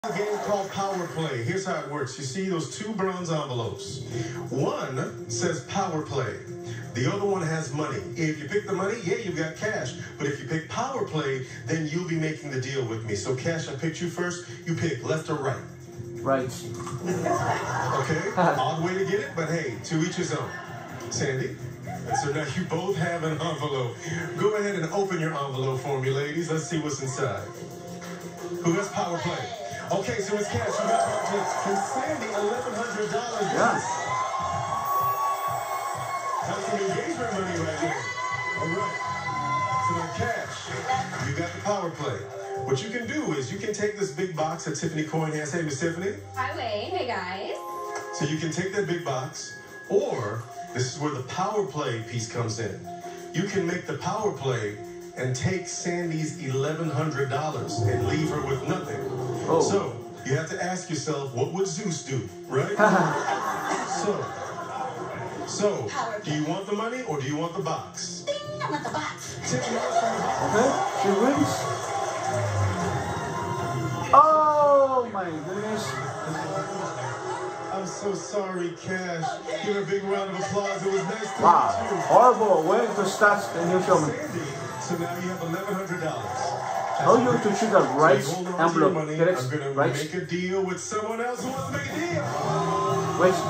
A game called Power Play. Here's how it works. You see those two bronze envelopes. One says Power Play. The other one has money. If you pick the money, yeah, you've got cash. But if you pick Power Play, then you'll be making the deal with me. So, Cash, I picked you first. You pick left or right? Right. Okay, odd way to get it, but hey, to each his own. Sandy? So now you both have an envelope. Go ahead and open your envelope for me, ladies. Let's see what's inside. Who has Power Play? Okay, so it's Cash. You got Power Play. And Sandy, $1,100. Yes. That's some engagement money right there. All right. So now, Cash, you got the Power Play. What you can do is you can take this big box that Tiffany Coyne has. Hey, Miss Tiffany. Hi, Wayne. Hey, guys. So you can take that big box, or this is where the Power Play piece comes in. You can make the Power Play and take Sandy's $1,100 and leave her with nothing. Oh. So you have to ask yourself, what would Zeus do, right? So, do you want the money or do you want the box? Ding, I want the box. Tiffany, from the box. Okay, she wins. Oh my goodness. I'm so sorry, Cash. Give her a big round of applause. It was nice to meet you. Wow, horrible way to start the new film. Sandy, so now you have $1,100. How you to choose the right Hold on to your envelope? money. Get I'm it gonna right. make a deal with someone else who wants to make a deal. Wait.